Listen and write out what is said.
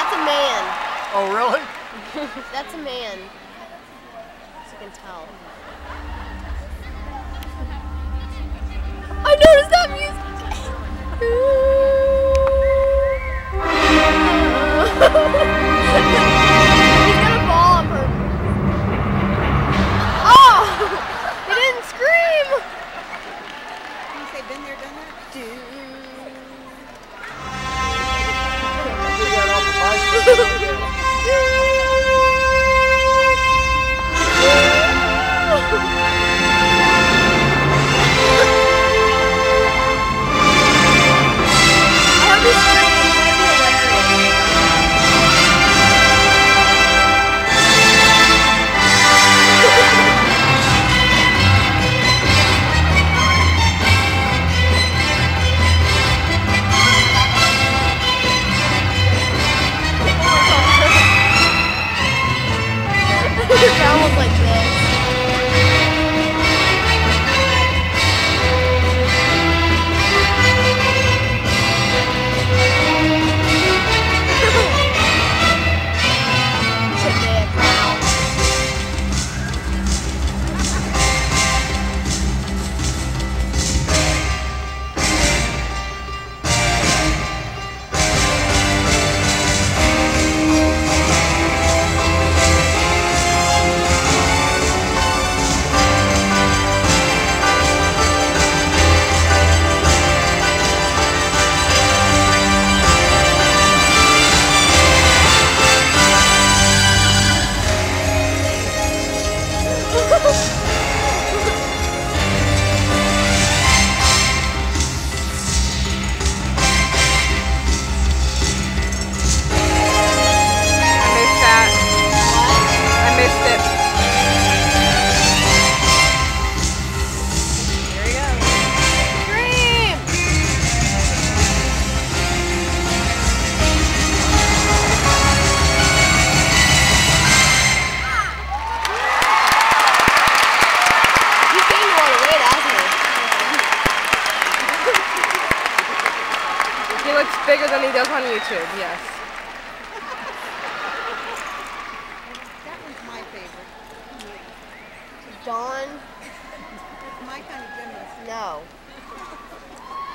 That's a man. Oh, really? That's a man. As you can tell. I noticed that music. He's gonna fall on purpose. Oh! He didn't scream! Can you say been there, done that? Did that on the bicycle. Almost like this. He looks bigger than he does on YouTube, yes. That one's my favorite. Dawn? That's my kind of gymnast. No.